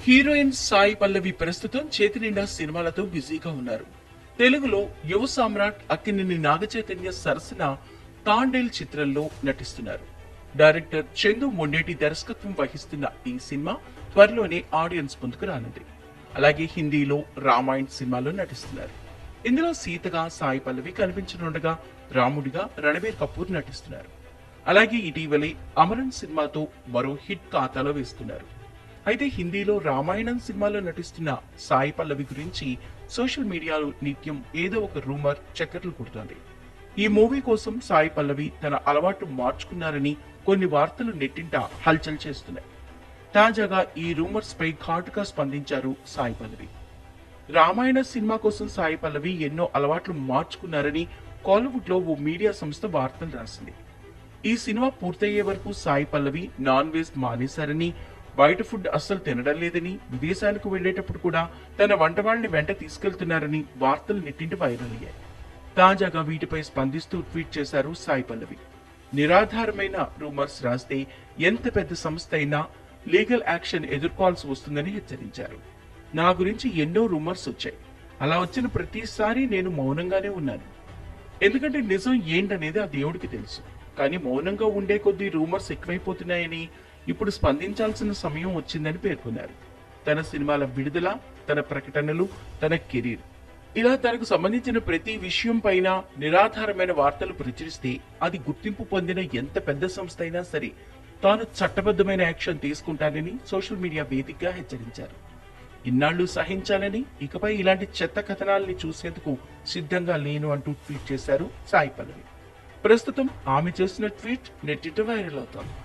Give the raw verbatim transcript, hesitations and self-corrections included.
Heroine Sai Pallavi ప్రస్తుతం చేతి నిండా సినిమాలతో బిజీగా ఉన్నారు. తెలుగులో యువ సామ్రాట్ అక్కినేని నాగచైతన్య సరసన తాండేల్ చిత్రంలో నటిస్తున్నారు. డైరెక్టర్ చందు మొండేటి దర్శకత్వం వహిస్తున్న ఈ సినిమా త్వరలోనే ఆడియన్స్ ముందుకు రానుంది. అలాగే హిందీలో రామాయణ్ సినిమాలో నటిస్తున్నారు. ఇందులో సీతగా సాయి పల్లవి కనిపించనుండగా రాముడిగా రణబీర్ కపూర్ నటిస్తున్నారు. అలాగే ఇటీవలే అమరన్ సినిమాతో మరో హిట్ ఖాతాలో వేస్తున్నారు. అయితే హిందీలో రామాయణం సినిమాలో నటిస్తున్న సాయి పల్లవి గురించి సోషల్ మీడియాలో నిత్యం ఏదో ఒక రూమర్ చక్కర్లు కొడుతోంది. ఈ మూవీ కోసం సాయి పల్లవి తన అలవాటు మార్చుకున్నారని కొన్ని వార్తలు నెట్టింట హల్చల్ చేస్తున్నాయి. తాజాగా ఈ రూమర్స్ పై ఘాటుగా స్పందించారు సాయి పల్లవి. రామాయణ సినిమా కోసం సాయి పల్లవి ఎన్నో అలవాట్లు మార్చుకున్నారని కాలీవుడ్ లో ఓ మీడియా సంస్థ వార్తలు రాసింది. ఈ సినిమా పూర్తయ్యే వరకు సాయి పల్లవి నాన్ వెజ్ మానేశారని, బయట ఫుడ్ అస్సలు తినడం లేదని, విదేశాలకు వెళ్లేటప్పుడు కూడా తన వంట వాళ్ళని వెంట తీసుకెళ్తున్నారని వార్తలు నెట్టింటి వైరల్ అయ్యాయి. తాజాగా వీటిపై స్పందిస్తూ ట్వీట్ చేశారు సాయి పల్లవి. నిరాధారమైన రూమర్స్ రాస్తే ఎంత పెద్ద సంస్థ అయినా లీగల్ యాక్షన్ ఎదుర్కోవాల్సి వస్తుందని హెచ్చరించారు. నా గురించి ఎన్నో రూమర్స్ వచ్చాయి. అలా వచ్చిన ప్రతిసారి నేను మౌనంగానే ఉన్నాను. ఎందుకంటే నిజం ఏంటనేది ఆ దేవుడికి తెలుసు. కానీ మౌనంగా ఉండే కొద్దీ రూమర్స్ ఎక్కువైపోతున్నాయని, ఇప్పుడు స్పందించాల్సిన సమయం వచ్చిందని పేర్కొన్నారు. తన సినిమాల విడుదల, తన ప్రకటనలు, తన కెరీర్ ఇలా తనకు సంబంధించిన ప్రతి విషయం పైన నిరాధారమైన వార్తలు ప్రచురిస్తే అది గుర్తింపు పొందిన ఎంత పెద్ద సంస్థ అయినా సరే తాను చట్టబద్ధమైన యాక్షన్ తీసుకుంటానని సోషల్ మీడియా వేదికగా హెచ్చరించారు. ఇన్నాళ్లు సహించాలని, ఇకపై ఇలాంటి చెత్త కథనాల్ని చూసేందుకు సిద్ధంగా లేను అంటూ ట్వీట్ చేశారు సాయి పల్లవి. ప్రస్తుతం ఆమె చేసిన ట్వీట్ నెట్టింట వైరల్ అవుతోంది.